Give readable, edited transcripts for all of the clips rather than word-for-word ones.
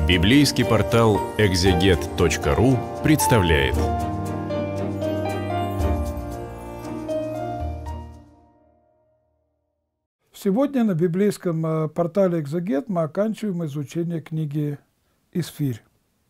Библейский портал экзегет.ру представляет. Сегодня на библейском портале «Экзегет» мы оканчиваем изучение книги «Исфирь».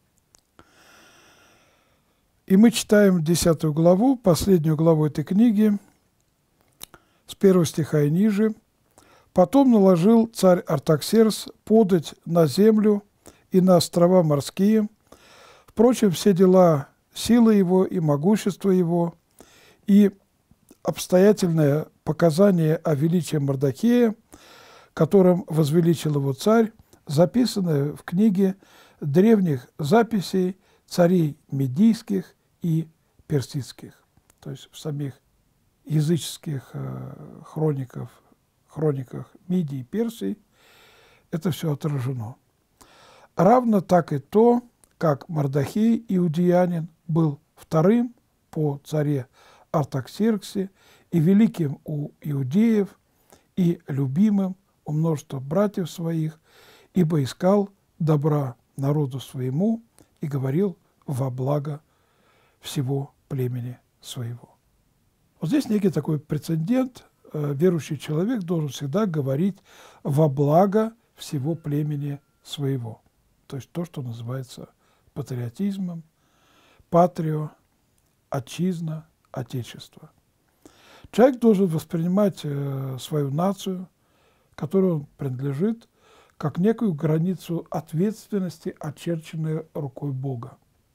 И мы читаем 10 главу, последнюю главу этой книги, с 1 стиха и ниже. «Потом наложил царь Артаксеркс подать на землю и на острова морские. Впрочем, все дела, силы его и могущество его, и обстоятельное показание о величии Мардохея, которым возвеличил его царь, записаны в книге древних записей царей медийских и персидских», то есть в самих языческих хрониках Мидии и Персии это все отражено. Равно так и то, как Мардохей, иудеянин, был вторым по царе Артаксерксе и великим у иудеев, и любимым у множества братьев своих, ибо искал добра народу своему и говорил во благо всего племени своего. Вот здесь некий такой прецедент. Верующий человек должен всегда говорить во благо всего племени своего. То есть то, что называется патриотизмом, патрио, отчизна, отечество. Человек должен воспринимать свою нацию, которой он принадлежит, как некую границу ответственности, очерченной рукой Бога.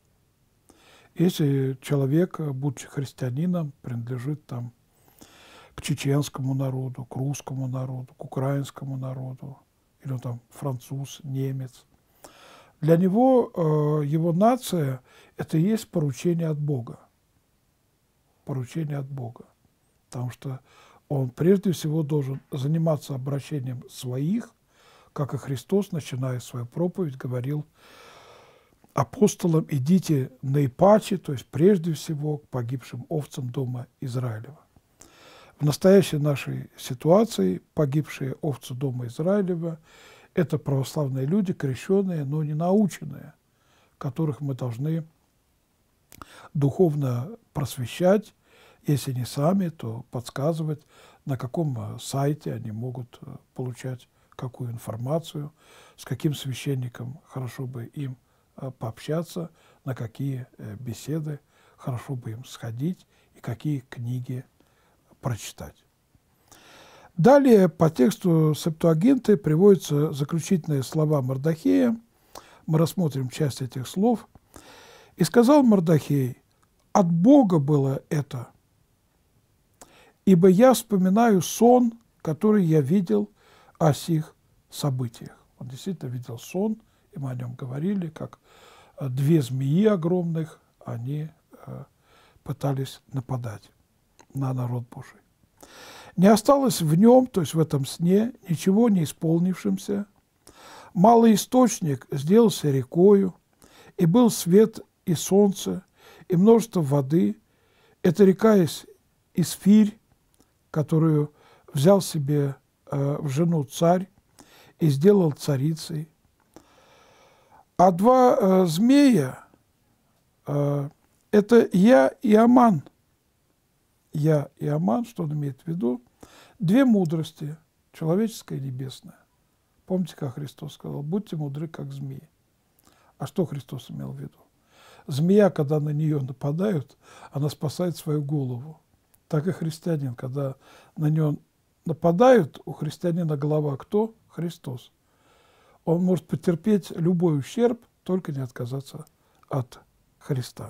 Если человек, будучи христианином, принадлежит там к чеченскому народу, к русскому народу, к украинскому народу, или он там француз, немец, для него его нация – это и есть поручение от Бога. Поручение от Бога. Потому что он прежде всего должен заниматься обращением своих, как и Христос, начиная свою проповедь, говорил апостолам: идите наипаче, то есть прежде всего к погибшим овцам дома Израилева. В настоящей нашей ситуации погибшие овцы дома Израилева – это православные люди, крещенные, но не наученные, которых мы должны духовно просвещать, если не сами, то подсказывать, на каком сайте они могут получать какую информацию, с каким священником хорошо бы им пообщаться, на какие беседы хорошо бы им сходить и какие книги прочитать. Далее по тексту Септуагинты приводятся заключительные слова Мардохея. Мы рассмотрим часть этих слов. «И сказал Мардохей: от Бога было это, ибо я вспоминаю сон, который я видел о сих событиях». Он действительно видел сон, и мы о нем говорили, как две змеи огромных, они пытались нападать на народ Божий. «Не осталось в нем, то есть в этом сне, ничего не исполнившимся. Малый источник сделался рекою, и был свет и солнце, и множество воды. Эта река есть Исфирь, которую взял себе в жену царь и сделал царицей. А два змея – это Я и Аман». Я и Аман, что он имеет в виду? Две мудрости, человеческая и небесная. Помните, как Христос сказал: будьте мудры, как змеи. А что Христос имел в виду? Змея, когда на нее нападают, она спасает свою голову. Так и христианин, когда на него нападают, у христианина голова кто? Христос. Он может потерпеть любой ущерб, только не отказаться от Христа.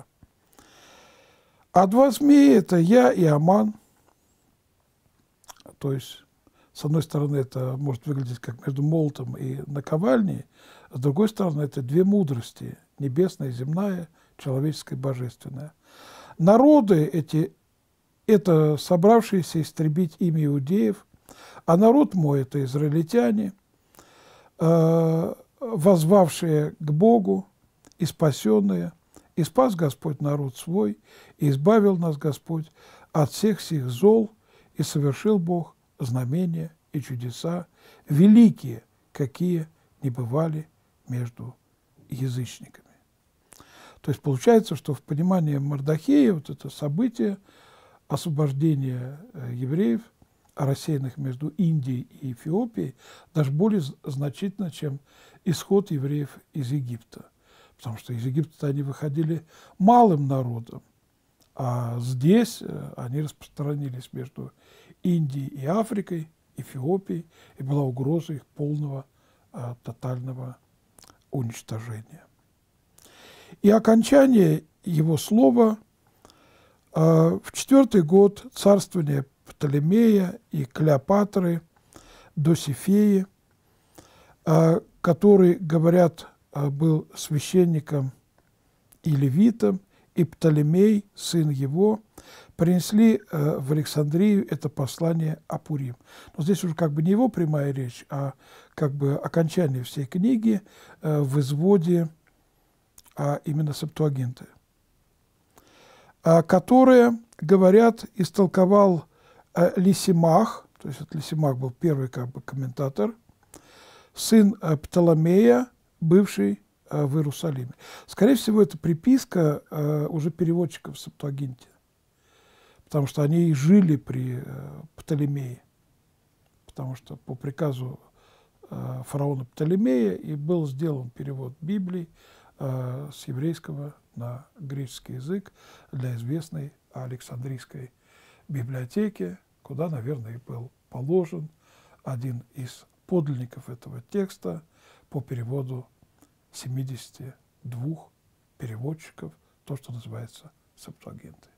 А два змеи – это Я и Аман. То есть, с одной стороны, это может выглядеть как между молотом и наковальней, с другой стороны, это две мудрости – небесная и земная, человеческая и божественная. Народы эти – это собравшиеся истребить имя иудеев, а народ мой – это израильтяне, воззвавшие к Богу и спасенные. И спас Господь народ свой, и избавил нас Господь от всех сих зол, и совершил Бог знамения и чудеса, великие, какие не бывали между язычниками. То есть получается, что в понимании Мардохея вот это событие освобождения евреев, рассеянных между Индией и Эфиопией, даже более значительно, чем исход евреев из Египта. Потому что из Египта они выходили малым народом, а здесь они распространились между Индией и Африкой, Эфиопией, и была угроза их полного тотального уничтожения. И окончание его слова в 4-й год царствования Птолемея и Клеопатры, Досифеи, который, говорят, был священником и левитом, и Птолемей, сын его, принесли в Александрию это послание о Пурим. Но здесь уже как бы не его прямая речь, а как бы окончание всей книги в изводе именно Септуагинты, которые, говорят, истолковал Лисимах, то есть Лисимах был первый как бы комментатор, сын Птолемея, бывший в Иерусалиме. Скорее всего, это приписка уже переводчиков в Септуагинте, потому что они и жили при Птолемее, потому что по приказу фараона Птолемея и был сделан перевод Библии с еврейского на греческий язык для известной Александрийской библиотеки, куда, наверное, и был положен один из подлинников этого текста по переводу 72 переводчиков, то, что называется Септуагинтой.